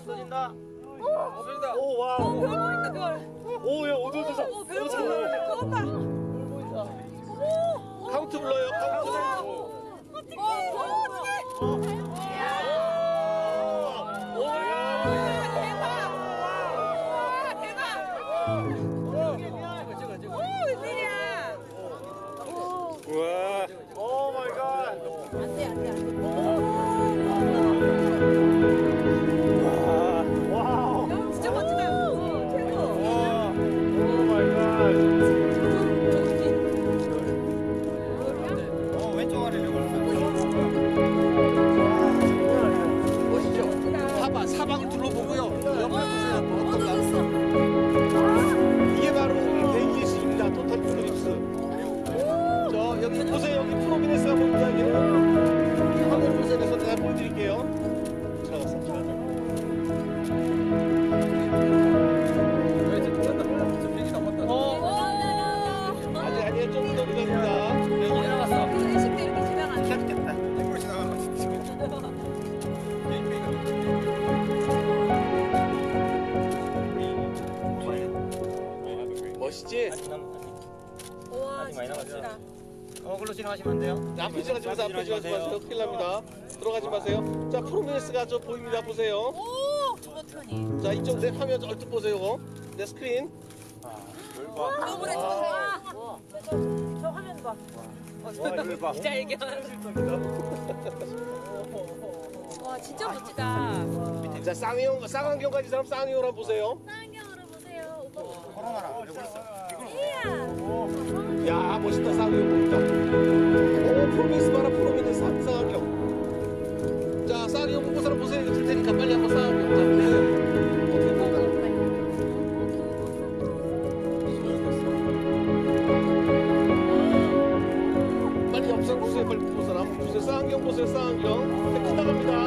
없어진다. 없어진다. 오, 와. 별 보인다 별. 오, 야, 어두워져서. 별 잘 보인다. 나가네. 그거 봐. 카운트 불러요, 카운트. 어떡해. 어떡해. 오, 야. 대박. 오, 웬일이야. 우와. 오 마이 갓. 안 돼, 안 돼, 안 돼. 와우. 진짜 멋지다. 최고. 오 마이 갓. 왼쪽 아래 멋있죠? 사방을 둘러보고요. 옆에 보세요. 어떤가? 이게 바로 베이지스입니다. 토탈 플립스. 저 여기 보세요. 여기 프로미네스가 보입니다. 여기는 하늘 보세요. 그래서 내가 보여드릴게요. 들어갔어. 아직 아니에요. 좀 더 기다립니다. 지나갔어. 의식도 이렇게 지나가네. 잡겠다. 이걸 지나간 거 멋있지? 우와, 아직 많이 진짜 남았어요. 멋지다. 글로 지나가시면 안 돼요. 앞에 지나가지 마세요. 앞에 지나가지 마세요. 큰일 납니다. 들어가지 마세요. 자, 프로미네스가 저 보입니다. 보세요. 오, 저거 편이. 자, 이쪽 내 화면 얼핏 보세요. 내 스크린. 저번에 저거 저 화면 봐. 기자회견. 와, 진짜 멋지다. 자, 쌍안경 가진 사람 쌍안경을 한번 보세요. 쌍안경으로 보세요. 오빠. 코로나라. 여기 있어. 이야. 야, 멋있다. 쌍안경 보인다. 오, 프로미네스 봐라. 프로미네스 쌍안경. 자, 쌍안경 못 본 사람 보세요. 이거 줄 테니까 빨리 한번 쌍안경. 자, 보세요. 어떻게 보일까? 빨리 영상 주세요. 빨리 본 사람. 주세요. 쌍안경 보세요. 쌍안경. 자, 나갑니다.